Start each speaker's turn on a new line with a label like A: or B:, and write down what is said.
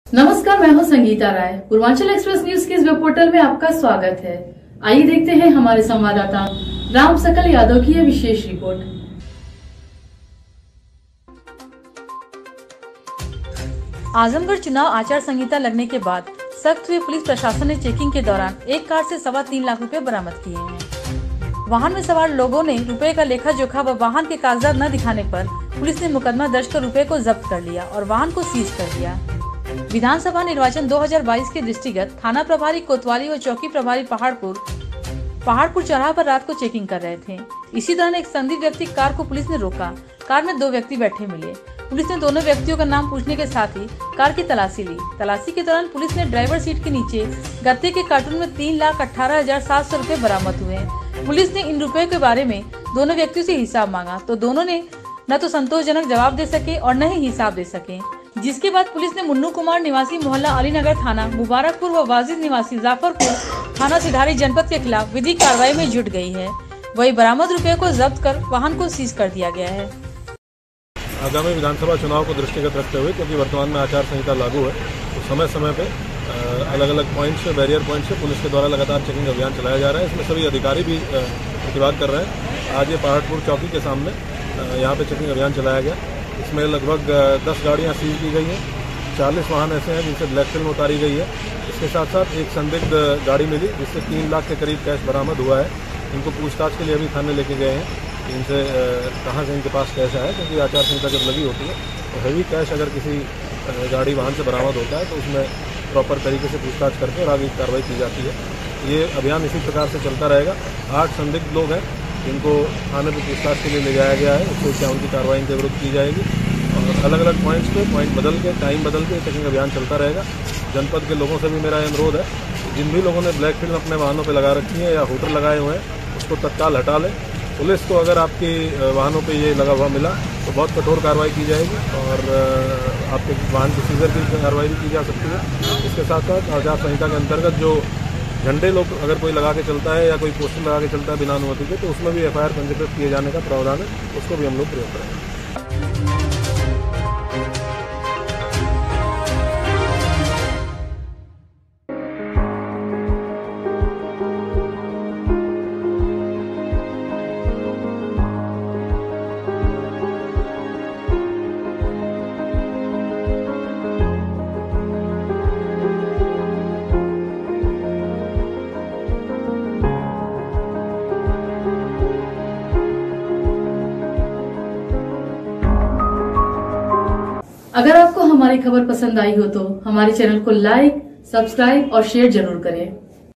A: नमस्कार, मैं हूं संगीता राय। पूर्वांचल एक्सप्रेस न्यूज के इस वेब पोर्टल में आपका स्वागत है। आइए देखते हैं हमारे संवाददाता राम सकल यादव की यह विशेष रिपोर्ट।
B: आजमगढ़ चुनाव आचार संहिता लगने के बाद सख्त हुए पुलिस प्रशासन ने चेकिंग के दौरान एक कार से 3.25 लाख रुपए बरामद किए हैं। वाहन में सवार लोगों ने रुपए का लेखा जोखा व वाहन के कागजात न दिखाने पर पुलिस ने मुकदमा दर्ज कर रुपए को जब्त कर लिया और वाहन को सीज कर दिया। विधानसभा निर्वाचन 2022 के दृष्टिगत थाना प्रभारी कोतवाली व चौकी प्रभारी पहाड़पुर चौराहा पर रात को चेकिंग कर रहे थे। इसी दौरान एक संदिग्ध व्यक्ति कार को पुलिस ने रोका। कार में 2 व्यक्ति बैठे मिले। पुलिस ने दोनों व्यक्तियों का नाम पूछने के साथ ही कार की तलाशी ली। तलाशी के दौरान पुलिस ने ड्राइवर सीट के नीचे गत्ते के कार्टून में 3,18,700 रुपए बरामद हुए। पुलिस ने इन रुपए के बारे में दोनों व्यक्तियों से हिसाब मांगा तो दोनों ने न तो संतोषजनक जवाब दे सके और न ही हिसाब दे सके, जिसके बाद पुलिस ने मुन्नू कुमार निवासी मोहल्ला अलीनगर थाना मुबारकपुर व वाजिद निवासी जाफरपुर थाना सिधारी जनपद के खिलाफ विधिक कार्रवाई में जुट गई है। वही बरामद रुपए को जब्त कर वाहन को सीज कर दिया गया है।
C: आगामी विधानसभा चुनाव को दृष्टिगत रखते हुए, क्योंकि वर्तमान में आचार संहिता लागू है, तो समय समय पे अलग अलग पॉइंट से, बैरियर पॉइंट से पुलिस के द्वारा लगातार चेकिंग अभियान चलाया जा रहा है। इसमें सभी अधिकारी भी प्रतिवाद कर रहे हैं। आज ये पहाड़पुर चौकी के सामने यहाँ पे चेकिंग अभियान चलाया गया। इसमें लगभग 10 गाड़ियाँ सीज की गई हैं। 40 वाहन ऐसे हैं जिनसे ब्लैक फिल्म उतारी गई है। इसके साथ साथ एक संदिग्ध गाड़ी मिली जिससे 3 लाख के करीब कैश बरामद हुआ है। इनको पूछताछ के लिए अभी थाने लेके गए हैं। इनसे कहाँ से इनके पास कैश आया, क्योंकि आचार संहिता जब लगी होती है तो हैवी कैश अगर किसी गाड़ी वाहन से बरामद होता है तो उसमें प्रॉपर तरीके से पूछताछ करके और आगे कार्रवाई की जाती है। ये अभियान इसी प्रकार से चलता रहेगा। 8 संदिग्ध लोग हैं जिनको थाने पर पूछताछ के लिए ले जाया गया है। उससे क्या उनकी कार्रवाई के विरुद्ध की जाएगी और अलग अलग पॉइंट्स पे पॉइंट बदल के, टाइम बदल के चेकिंग अभियान चलता रहेगा। जनपद के लोगों से भी मेरा अनुरोध है, जिन भी लोगों ने ब्लैक फिल्म अपने वाहनों पर लगा रखी है या होटर लगाए हुए हैं उसको तत्काल हटा लें। पुलिस को अगर आपकी वाहनों पे ये लगा हुआ मिला तो बहुत कठोर कार्रवाई की जाएगी और आपके वाहन की सीजर की कार्रवाई भी की जा सकती है। इसके साथ साथ आचार संहिता के अंतर्गत जो झंडे लोग अगर कोई लगा के चलता है या कोई पोस्टर लगा के चलता है बिना अनुमति के, तो उसमें भी FIR पंजीकृत किए जाने का प्रावधान है। उसको भी हम लोग प्रयोग करेंगे।
A: अगर आपको हमारी खबर पसंद आई हो तो हमारे चैनल को लाइक, सब्सक्राइब और शेयर जरूर करें।